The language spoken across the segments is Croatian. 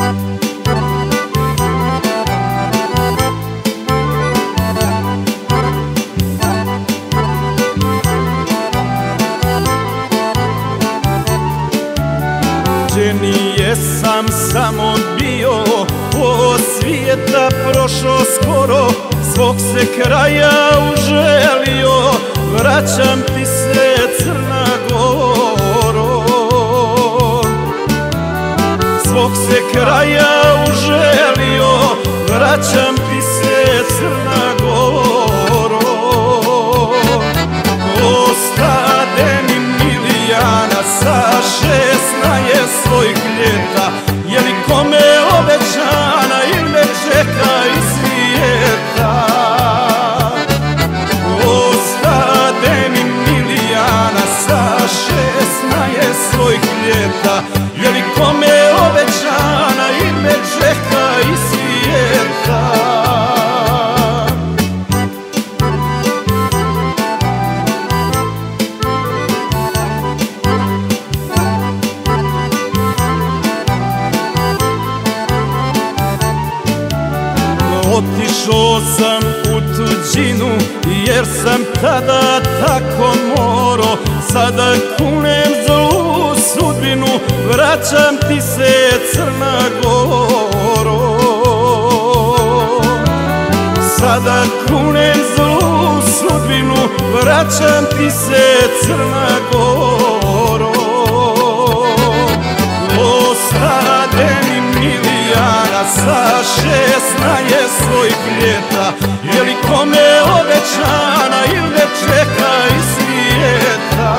Nije sam samo bio, po svijeta prošao skoro, svog se kraja uželio, vraćam ti se Crna Goro. Svog se kraja uželio, vraćam ti se Crna Goro. Ostade mi Milijana sa 16 svojih ljeta, je li kome obećana ili me čeka iz svijeta? Ostade mi Milijana sa 16 svojih ljeta, je li kome obećana ili me čeka iz svijeta? Otišao sam u tuđinu jer sam tada tako moro, sada kunem zlu sudbinu, vraćam ti se Crna Goro. Sada kunem zlu sudbinu, vraćam ti se Crna Goro. Ostade mi Milijana sa 16 svojih ljeta, je li kome obećana ili me čeka iz svijeta?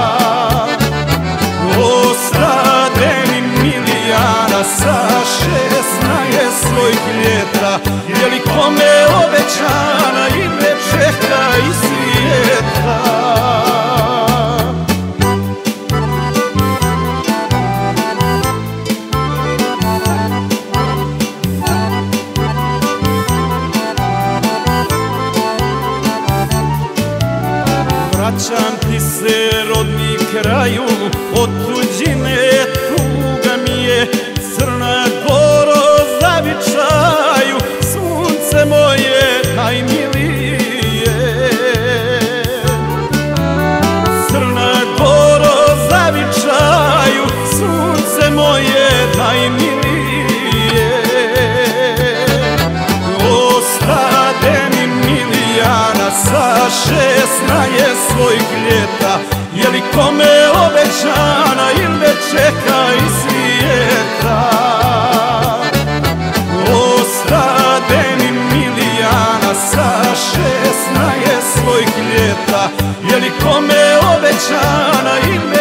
Ostade mi Milijana sa 16 svojih ljeta, je li kome obećana ili me čeka iz svijeta? Vraćam ti se rodni kraju, od tuđine tuga mi je, Crna Goro zavičaju, sunce moje najmilije. Crna Goro zavičaju, sunce moje najmilije. Ostade mi Milijana sa 16 svojih ljeta, je li kome obećana ili me čeka iz svijeta? Ostade mi Milijana sa 16 svojih ljeta, je li kome obećana ili me